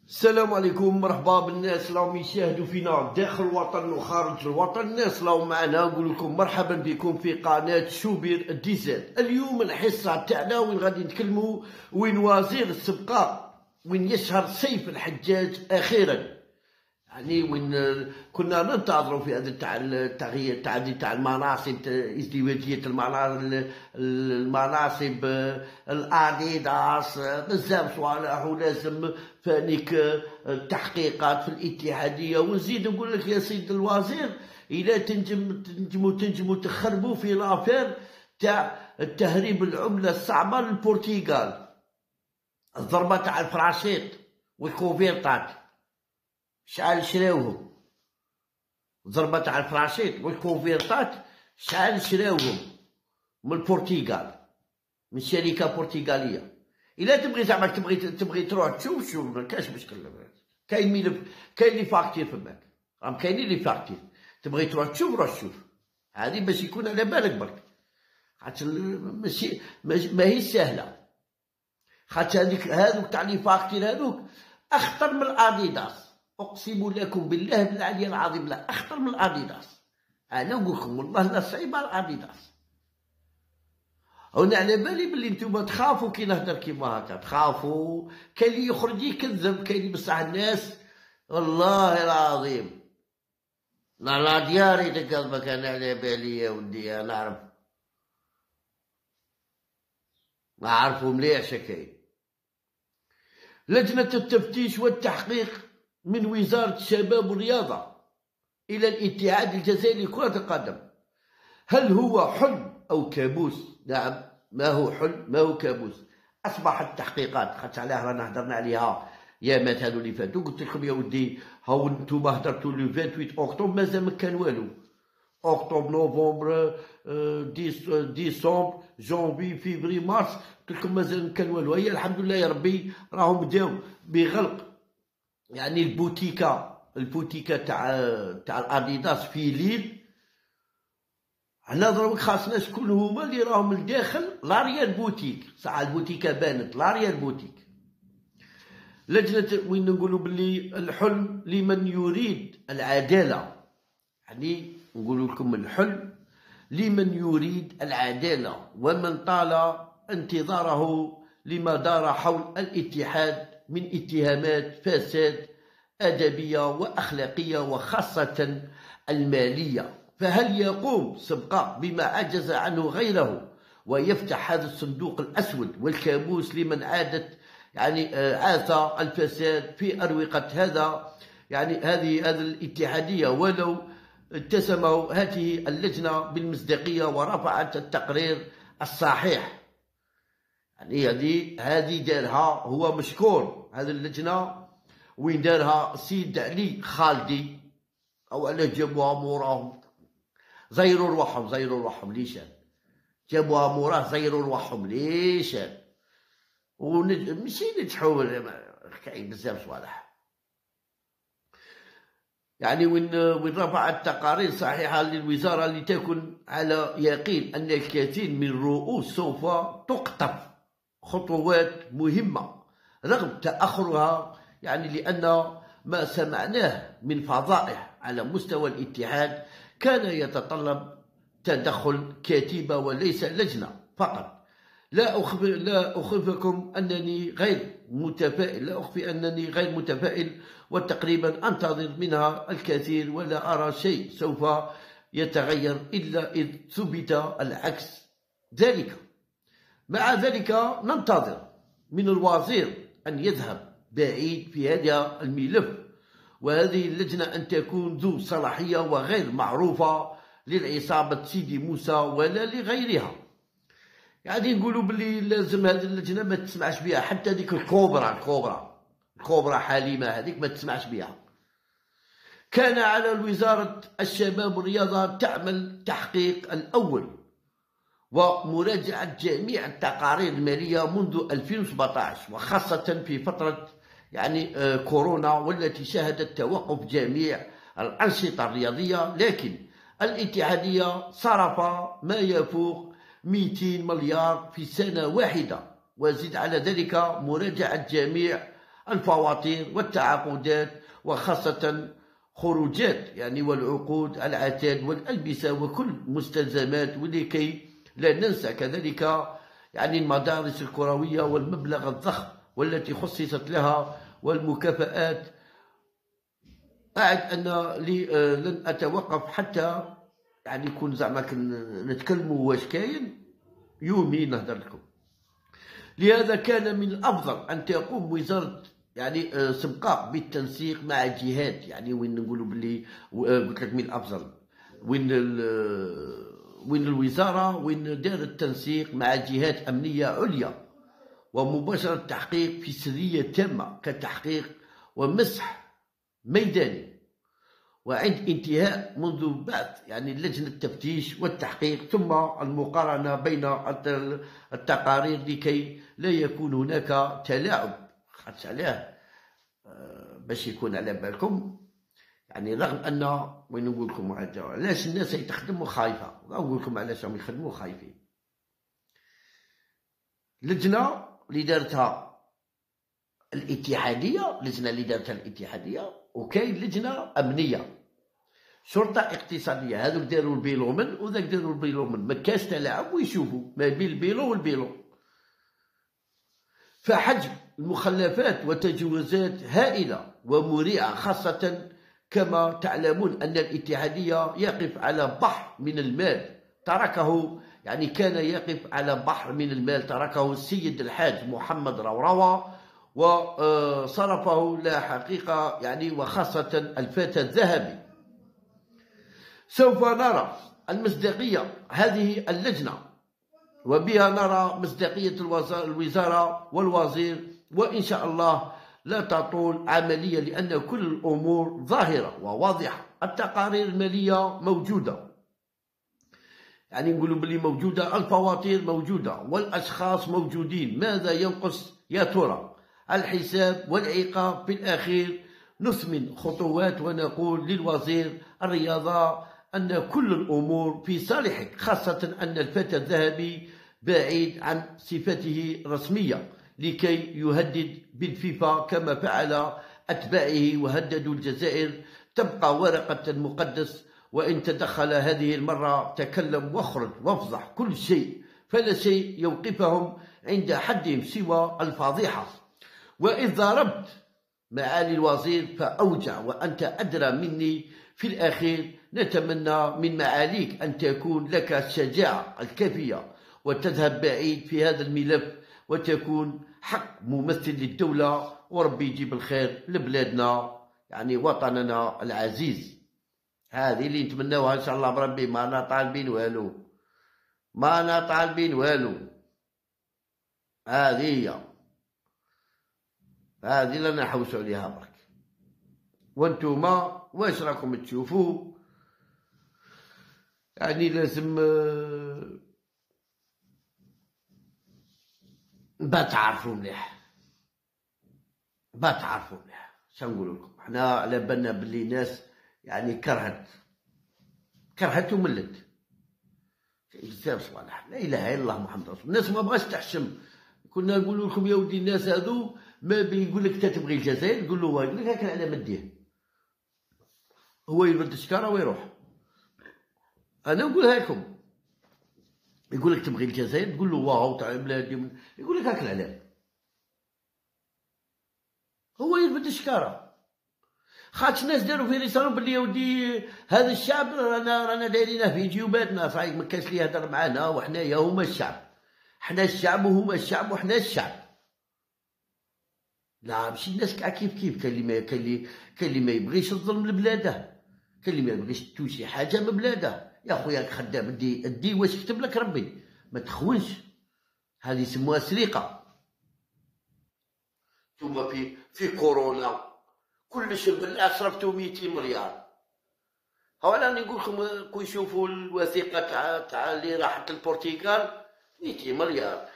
السلام عليكم، مرحبا بالناس اللي راهم يشاهدوا فينا داخل الوطن وخارج الوطن. الناس اللي راهم معنا نقول لكم مرحبا بكم في قناه شوبير ديزاد. اليوم الحصه تاعنا وين غادي نتكلموا وين وزير السبقه وين يشهر سيف الحجاج اخيرا. يعني وين كنا ننتظروا في هذا تاع التغيير تاع المناصب، ازدواجيه المناصب، الاديداس، بزاف صوالح ولازم فانيك التحقيقات في الاتحاديه. ونزيد نقول لك يا سيد الوزير، الا تنجموا تخربوا في لافير تاع التهريب العمله الصعبه للبرتغال، الضربه تاع الفراشيط والكوفيرطات شحال شراوهم، ضربة تاع الفراشيط والكوفيرطات شحال شراوهم من البرتغال، من شركة برتغالية. إلا تبغي زعما تبغي تروح تشوف ما كاش مشكل. كاين ملف، كاين لي فاكتير فماك، راهم كاينين لي فاكتير. تبغي تروح تشوف روح شوف، هذه باش يكون على بالك برك، خاطر ماشي ماهيش سهلة. خاطر هذوك تاع لي فاكتير هذوك أخطر من الأديداس، أقسم لكم بالله بالعلي العظيم لا أخطر من الأديداس. أنا نقول لكم والله لا صعيبة الأديداس. أنا على بالي بلي نتوما تخافوا كي نهدر كيما هكا، تخافوا. كاين اللي يخرج يكذب، كاين اللي بصح الناس والله العظيم لا دياري تكذبك. أنا على بالي يا ودي أنا نعرفو مليح شكاين. لجنة التفتيش والتحقيق من وزارة الشباب والرياضة إلى الاتحاد الجزائري لكرة القدم، هل هو حلم أو كابوس؟ نعم، ما هو حلم ما هو كابوس. أصبحت التحقيقات، خاطر عليها رانا هدرنا عليها يا مثلا اللي فاتوا، قلت لكم يا ودي هاو نتوما هدرتوا لو 28 أكتوبر مازال ما كان والو. أكتوبر، نوفمبر، ديسمبر، جونفي، فيفري، مارس، قلت لكم مازال ما كان والو. هي الحمد لله يا ربي راهم بداو بغلق يعني البوتيكا تاع الاديداس في ليل. حنا دروك خاصنا شكون هما اللي راهم لداخل لاريال بوتيك، صح البوتيكا بانت لاريال بوتيك. لجنة وين نقولوا باللي الحلم لمن يريد العدالة، يعني نقولوا لكم الحلم لمن يريد العدالة ومن طال انتظاره لما دار حول الاتحاد من اتهامات فساد أدبية وأخلاقية وخاصة المالية. فهل يقوم سبقة بما عجز عنه غيره ويفتح هذا الصندوق الأسود والكابوس لمن عادت عاث الفساد في أروقة هذه الاتحادية، ولو اتسموا هذه اللجنة بالمصداقية ورفعت التقرير الصحيح. يعني هذه دارها هو مشكور، هذه اللجنة وين دارها السيد علي خالدي، او علاه جابوها موراهم زيروا رواحهم ليشان، جابوها موراه زيروا رواحهم ليشان ماشي نجحوا. كاين بزاف صوالح. يعني وين رفعت تقارير صحيحة للوزارة لتكن على يقين أن الكثير من الرؤوس سوف تقطف خطوات مهمة رغم تأخرها، يعني لأن ما سمعناه من فضائح على مستوى الاتحاد كان يتطلب تدخل كتيبة وليس لجنة فقط. لا أخفي أنني غير متفائل وتقريبا أنتظر منها الكثير، ولا أرى شيء سوف يتغير إلا إذ ثبت العكس ذلك. مع ذلك ننتظر من الوزير أن يذهب بعيد في هذا الملف، وهذه اللجنة أن تكون ذو صلاحية وغير معروفة للعصابة سيدي موسى ولا لغيرها. يعني نقولوا باللي لازم هذه اللجنة ما تسمعش بها، حتى ديك الكوبرا حليمة هذيك ما تسمعش بها. كان على وزارة الشباب والرياضة تعمل تحقيق الأول ومراجعة جميع التقارير المالية منذ 2017، وخاصة في فترة كورونا والتي شهدت توقف جميع الأنشطة الرياضية. لكن الاتحادية صرف ما يفوق 200 مليار في سنة واحدة، وزد على ذلك مراجعة جميع الفواتير والتعاقدات، وخاصة خروجات يعني والعقود، العتاد والألبسة وكل مستلزمات، ولكي لا ننسى كذلك يعني المدارس الكروية والمبلغ الضخم والتي خصصت لها والمكافآت. أعد أن لن أتوقف حتى يعني يكون زعما نتكلموا واش كاين يومي نهضر لكم. لهذا كان من الأفضل أن تقوم وزارة يعني سبقاء بالتنسيق مع جهات، يعني وين نقولوا باللي قلت لك من الأفضل وين الوزارة وين دار التنسيق مع جهات أمنية عليا ومباشرة التحقيق في سرية تامة كتحقيق ومسح ميداني، وعند انتهاء منذ بعد يعني لجنة التفتيش والتحقيق ثم المقارنة بين التقارير لكي لا يكون هناك تلاعب. خاطش عليه باش يكون على بالكم، يعني رغم أن وين نقول لكم علاش الناس يتخدموا خايفة، نقول لكم علاش راهم يخدموا خايفين. لجنة اللي دارتها الاتحادية، لجنة اللي دارتها الاتحادية، وكاين لجنة أمنية شرطة اقتصادية، هذوك داروا البيلومن وذاك داروا البيلومن، ما كاش تلاعب ويشوفوا ما بين البيلو والبيلو. فحجم المخلفات وتجاوزات هائلة ومريعة، خاصة كما تعلمون أن الاتحادية يقف على بحر من المال تركه، يعني كان يقف على بحر من المال تركه السيد الحاج محمد روروة وصرفه لا حقيقة يعني، وخاصة الفتى الذهبي. سوف نرى المصداقية هذه اللجنة وبها نرى مصداقية الوزارة والوزير، وإن شاء الله لا تطول عملية لأن كل الأمور ظاهرة وواضحة. التقارير المالية موجودة، يعني نقولوا بلي موجودة، الفواتير موجودة والأشخاص موجودين. ماذا ينقص يا ترى؟ الحساب والعقاب. في الأخير نثمن خطوات ونقول للوزير الرياضة أن كل الأمور في صالحك، خاصة أن الفتى الذهبي بعيد عن صفته رسمية لكي يهدد بالفيفا كما فعل أتباعه وهددوا الجزائر. تبقى ورقة المقدس، وإن تدخل هذه المرة تكلم واخرج وافضح كل شيء، فلا شيء يوقفهم عند حدهم سوى الفضيحة. وإذ ضربت معالي الوزير فأوجع وأنت أدرى مني. في الأخير نتمنى من معاليك أن تكون لك الشجاعة الكافية وتذهب بعيد في هذا الملف وتكون حق ممثل للدولة، وربي يجيب الخير لبلادنا يعني وطننا العزيز. هذه اللي نتمناوها إن شاء الله بربي، ما أنا طالبين والو، ما أنا طالبين والو. هذه اللي نحوسوا عليها برك. وانتوما واش راكم تشوفوا؟ يعني لازم تعرفوا مليح، تعرفوا مليح. شنقول لكم، حنا على بالنا بلي ناس يعني كرهت وملت بزاف صوالح، لا اله الا الله محمد رسول. الناس ما بغاش تحشم. كنا نقول لكم يا ودي الناس هذو ما بيقول لك انت تبغي الجزائر، تقول له يقول لك هاكا على مديه، هو يرد الشكاره ويروح. انا نقولها لكم، يقول لك تبغي الجزائر، تقول له واو تاع بلادي، يقول لك هاكا علاه، هو يرد الشكاره. خاطش الناس داروا في رسالهم بلي يا ودي هذا الشعب رانا دايرينه في جيوباتنا، صحيح ما كانش اللي يهضر معانا، وحنايا هما الشعب، حنا الشعب وهما الشعب وحنا الشعب. لا ماشي الناس كاع كيف كاين اللي ما يبغيش الظلم لبلاده، كاين اللي ما يبغيش توشي حاجه من بلاده. يا خويا خدام الدي واش كتب لك ربي، ما تخونش، هذه يسموها سرقه. ثم في كورونا كلش بالله صرفتو 200 مليار. هو انا نقول لكم كون يشوفوا الوثيقه تاع اللي راحت للبرتغال 200 مليار.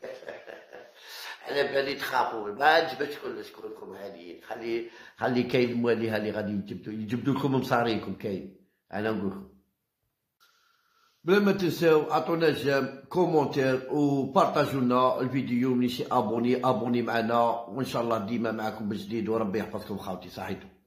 على بالي تخافوا، ما عجبتش كلش كلكم هاديين. خلي كاين المواليها اللي غادي يجبدوا لكم مصاريكم، كاين. انا نقول لكم بلا ما تنساو عطونا جيم كومونتير وبارطاجوا لنا الفيديو. ملي شي ابوني معنا، وان شاء الله ديما معكم بجديد، وربي يحفظكم خاوتي. صحيتو.